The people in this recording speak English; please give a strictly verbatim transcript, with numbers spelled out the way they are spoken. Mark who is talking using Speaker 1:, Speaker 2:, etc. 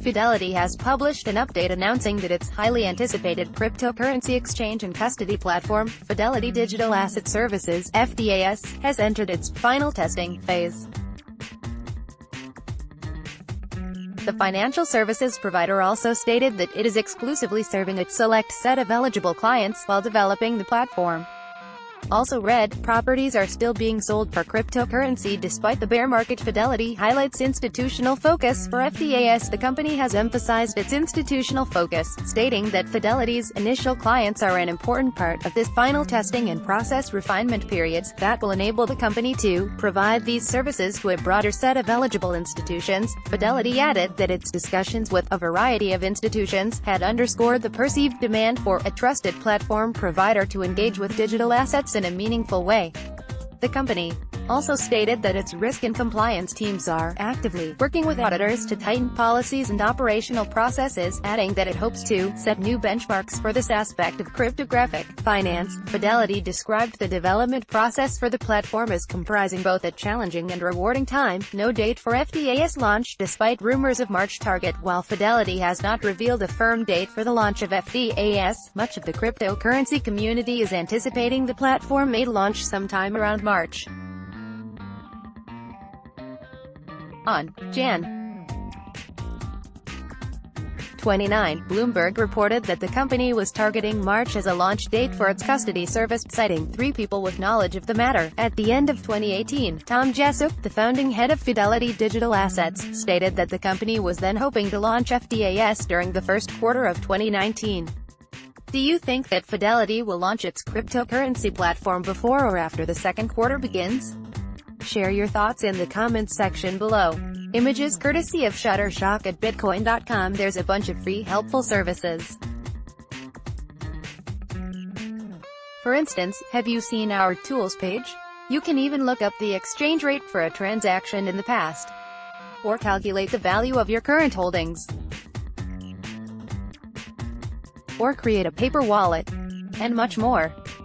Speaker 1: Fidelity has published an update announcing that its highly anticipated cryptocurrency exchange and custody platform, Fidelity Digital Asset Services (F D A S), has entered its final testing phase. The financial services provider also stated that it is exclusively serving a select set of eligible clients while developing the platform. Also read, properties are still being sold for cryptocurrency despite the bear market. Fidelity highlights institutional focus for F D A S. The company has emphasized its institutional focus, stating that Fidelity's initial clients are an important part of this final testing and process refinement periods that will enable the company to provide these services to a broader set of eligible institutions. Fidelity added that its discussions with a variety of institutions had underscored the perceived demand for a trusted platform provider to engage with digital assets in a meaningful way. The company also stated that its risk and compliance teams are actively working with auditors to tighten policies and operational processes, adding that it hopes to set new benchmarks for this aspect of cryptographic finance. Fidelity described the development process for the platform as comprising both a challenging and rewarding time. No date for F D A S launch, despite rumors of March target. While Fidelity has not revealed a firm date for the launch of F D A S, much of the cryptocurrency community is anticipating the platform may launch sometime around March. On January twenty-ninth, Bloomberg reported that the company was targeting March as a launch date for its custody service, citing three people with knowledge of the matter. At the end of twenty eighteen, Tom Jessup, the founding head of Fidelity Digital Assets, stated that the company was then hoping to launch F D A S during the first quarter of twenty nineteen. Do you think that Fidelity will launch its cryptocurrency platform before or after the second quarter begins? Share your thoughts in the comments section below. Images courtesy of Shutterstock at bitcoin dot com. There's a bunch of free helpful services. For instance, have you seen our tools page? You can even look up the exchange rate for a transaction in the past, or calculate the value of your current holdings, or create a paper wallet, and much more.